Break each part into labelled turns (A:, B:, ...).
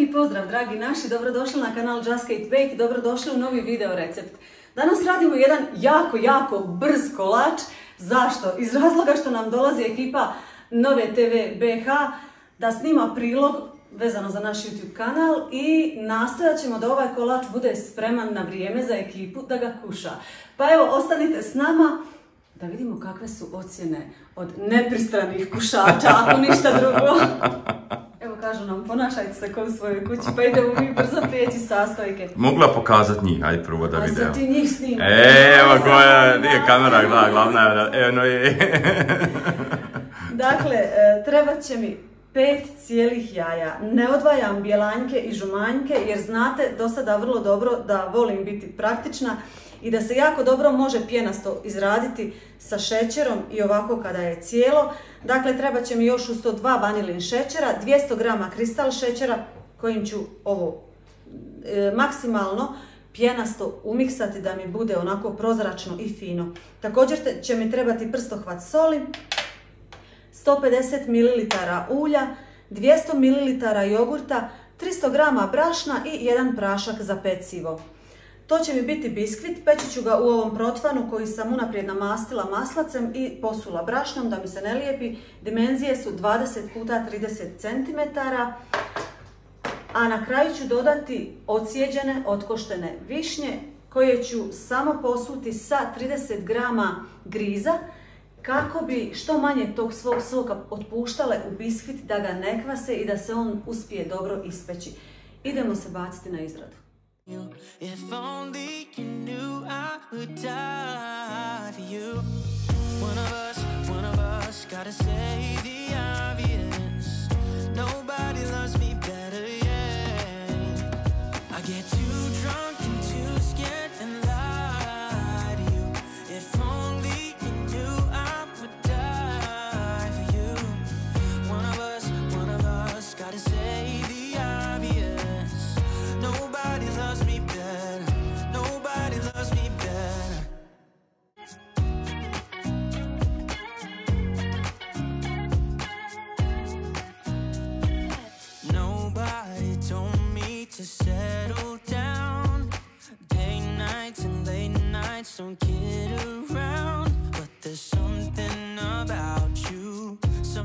A: Lijep pozdrav dragi naši, dobrodošli na kanal Just Kate Bake, dobrodošli u novi video recept. Danas radimo jedan jako brz kolač. Zašto? Iz razloga što nam dolazi ekipa Nove TV BH da snima prilog vezano za naš YouTube kanal i nastojat ćemo da ovaj kolač bude spreman na vrijeme za ekipu da ga kuša. Pa evo, ostanite s nama da vidimo kakve su ocjene od nepristranih kušača, ako ništa drugo. Evo kažu nam, ponašajte se kao u svojoj kući, pa idemo mi brzo prijeći sastojke.
B: Mogla pokazat njih, ajde prvo da video.
A: A sad ti njih snima.
B: Evo koja, nije kamera, da, glavna je, evo no je.
A: Dakle, trebat će mi 5 cijelih jaja. Ne odvajam bjelanjke i žumanjke jer znate do sada vrlo dobro da volim biti praktična i da se jako dobro može pjenasto izraditi sa šećerom i ovako kada je cijelo. Dakle, treba će mi još uz to 2 vanilin šećera, 200 g kristal šećera kojim ću ovo maksimalno pjenasto umiksati da mi bude onako prozračno i fino. Također će mi trebati prstohvat soli, 150 ml ulja, 200 ml jogurta, 300 g brašna i 1 prašak za pecivo. To će mi biti biskvit, peći ću ga u ovom protvanu koji sam unaprijed namastila maslacem i posula brašnom da mi se ne lijepi. Dimenzije su 20 x 30 cm. A na kraju ću dodati odsjeđene, otkoštene višnje koje ću samo posuti sa 30 g griza kako bi što manje tog svog soka otpuštale u biskvit da ga ne kvase i da se on uspije dobro ispeći. Idemo se baciti na izradu.
C: If only you knew I would die for you. One of us gotta say the obvious. Nobody loves me better, yeah. I get too drunk and too scared and lie to you. If only you knew I would die for you. One of us gotta say the obvious. Nobody loves me better. Nobody loves me better. Nobody told me to settle down. Day nights and late nights don't get around. But there's something about you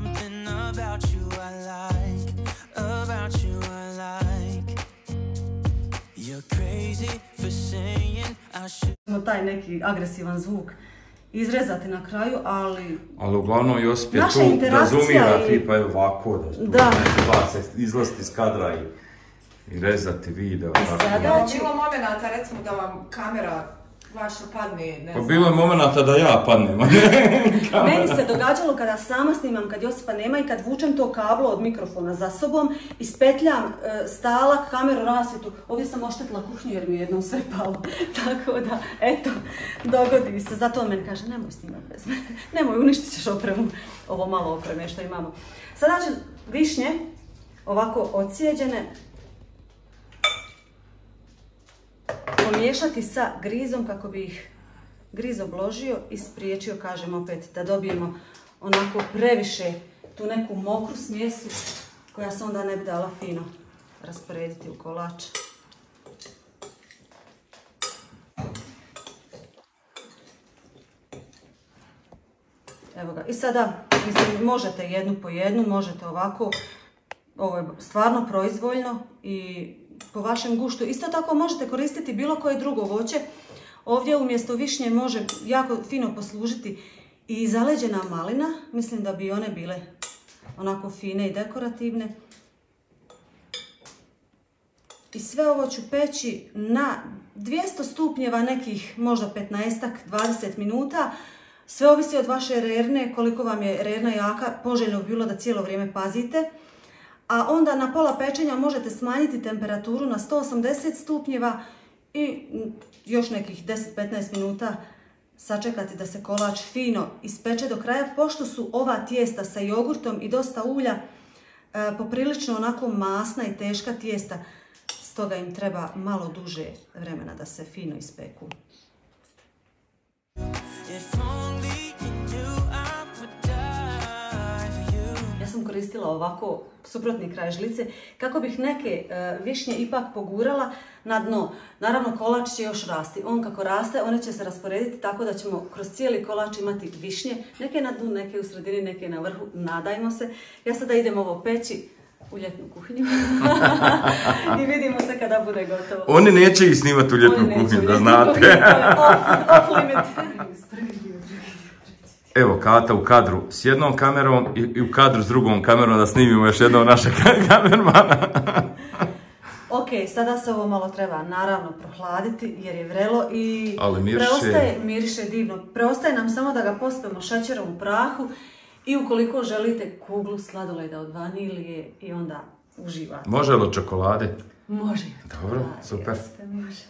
C: I like. About you I like. You're crazy for saying I should.
A: Taj neki agresivan zvuk izrezati na kraju, ali
B: uglavnom Josip je
A: naša
B: tu
A: interakcija
B: razumira
A: i
B: tipa ovako
A: da
B: izlaziti iz kadra i rezati video.
A: sada ću...
D: Bilo momenata recimo da vam kamera vaša padne, ne znam.
B: Bilo je momenata da ja padnem.
A: Meni se događalo kada sama snimam, kad Josipa nema i kad vučem to kablo od mikrofona za sobom, ispetljam stalak, kameru, rasvjetu. Ovdje sam oštetila kušnju jer mi je jednom sve palo. Tako da, eto, dogodi se. Zato on meni kaže, nemoj snimati bez mene. Nemoj, uništit ćeš opremu. Ovo malo opreme što imamo. Sada ću višnje, ovako odsjeđene, pomiješati sa grizom kako bi ih griz obložio i spriječio, kažem opet, da dobijemo onako previše tu neku mokru smjesu koja se onda ne bi dala fino rasporediti u kolač. Evo ga. I sada, mislim, možete jednu po jednu, možete ovako, ovo je stvarno proizvoljno i po vašem guštu. Isto tako možete koristiti bilo koje drugo voće. Ovdje umjesto višnje može jako fino poslužiti i zaleđena malina. Mislim da bi one bile onako fine i dekorativne. I sve ovo ću peći na 200 stupnjeva nekih možda 15-20 minuta. Sve ovisi od vaše rerne, koliko vam je rerna jaka, poželjno bi bilo da cijelo vrijeme pazite. A onda na pola pečenja možete smanjiti temperaturu na 180 stupnjeva i još nekih 10-15 minuta sačekati da se kolač fino ispeče do kraja, pošto su ova tijesta sa jogurtom i dosta ulja poprilično onako masna i teška tijesta, stoga im treba malo duže vremena da se fino ispeku. Ja sam koristila pustila ovako suprotni kraj žlice, kako bih neke višnje ipak pogurala na dno. Naravno, kolač će još rasti. On kako raste, one će se rasporediti tako da ćemo kroz cijeli kolač imati višnje. Neke na dnu, neke u sredini, neke na vrhu. Nadajmo se. Ja sada idem ovo peći u ljetnu kuhinju. I vidimo se kada bude gotovo.
B: Oni neće ih snimati u ljetnu kuhinju, da znate.
A: Off limit.
B: Evo, Kata u kadru s jednom kamerom i u kadru s drugom kamerom da snimimo još jednog našeg kamermana.
A: Ok, sada se ovo malo treba naravno prohladiti jer je vrelo i miriše divno. Preostaje nam samo da ga pospemo šećerom u prahu i ukoliko želite kuglu sladoleda od vanilije i onda uživate.
B: Može li od čokolade?
A: Može.
B: Dobro, super.
A: Može.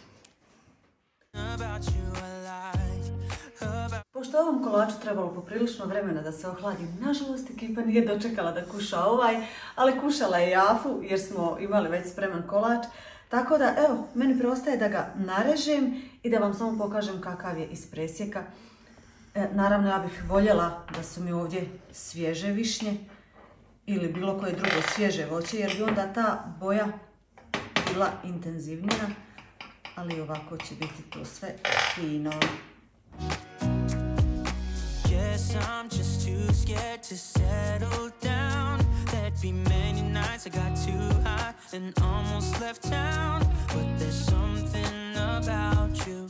A: Pošto ovom kolaču trebalo poprilično vremena da se ohladi, nažalost ekipa nije dočekala da kuša ali kušala je jafu jer smo imali već spreman kolač. Tako da, evo, meni preostaje da ga narežem i da vam samo pokažem kakav je iz presjeka. Naravno, ja bih voljela da su mi ovdje svježe višnje ili bilo koje drugo svježe voće jer bi onda ta boja bila intenzivnija, ali ovako će biti to sve fino.
C: Guess I'm just too scared to settle down. There'd be many nights I got too high and almost left town. But there's something about you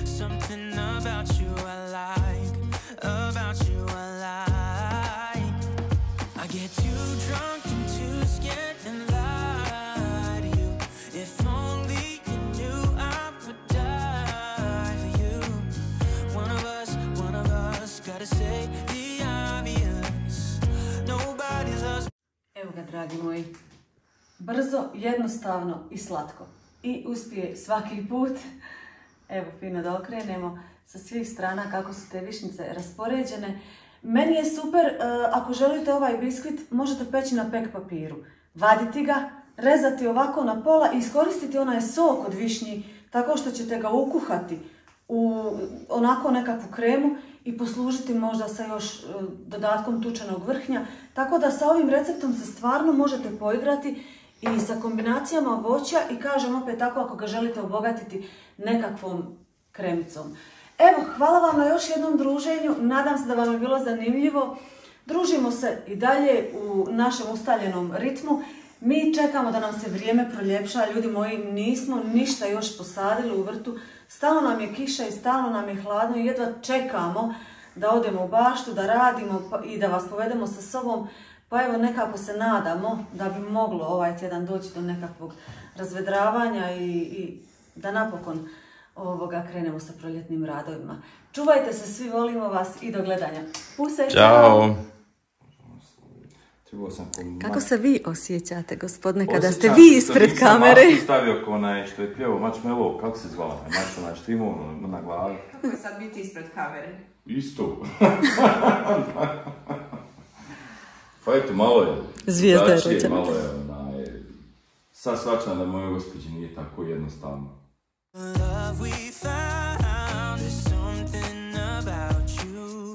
C: I like, about you I like. I get too drunk and too scared and lie to you. If only you knew I would die for you. One of us gotta say the obvious. Nobody loves.
A: Evo ga, dragi moji. Brzo, jednostavno i slatko. I uspije svaki put. Evo, fino da okrenemo sa svih strana kako su te višnjice raspoređene. Meni je super, ako želite ovaj biskvit, možete peći na pek papiru. Vaditi ga, rezati ovako na pola i iskoristiti onaj sok od višnji tako što ćete ga ukuhati u onako nekakvu kremu i poslužiti možda sa još dodatkom tučenog vrhnja. Tako da sa ovim receptom se stvarno možete poigrati i sa kombinacijama voća i kažem opet tako ako ga želite obogatiti nekakvom kremicom. Evo, hvala vam na još jednom druženju, nadam se da vam je bilo zanimljivo. Družimo se i dalje u našem ustaljenom ritmu. Mi čekamo da nam se vrijeme proljepša, ljudi moji, nismo ništa još posadili u vrtu. Stalno nam je kiša i stalno nam je hladno i jedva čekamo da odemo u baštu, da radimo i da vas povedemo sa sobom. Pa evo, nekako se nadamo da bi moglo ovaj tjedan doći do nekakvog razvedravanja i da napokon krenemo sa proljetnim radovima. Čuvajte se, svi volimo vas i do gledanja. Puse,
B: Ćao!
A: Kako se vi osjećate, gospodine, kada ste vi ispred kamere?
B: Osjećam, stavio ko onaj što je pjevao Marshmello, kako se zvao? Onaj što imao na glavi.
D: Kako je sad biti ispred kamere?
B: Isto. Pa eto, malo je.
A: Zvijezda je rođena.
B: Malo je sad shvaćam da moje gospođe nije tako jednostavno.
C: Love we found, there's something about you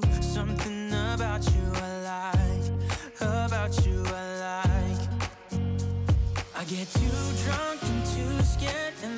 C: I like, about you I like. I get too drunk and too scared and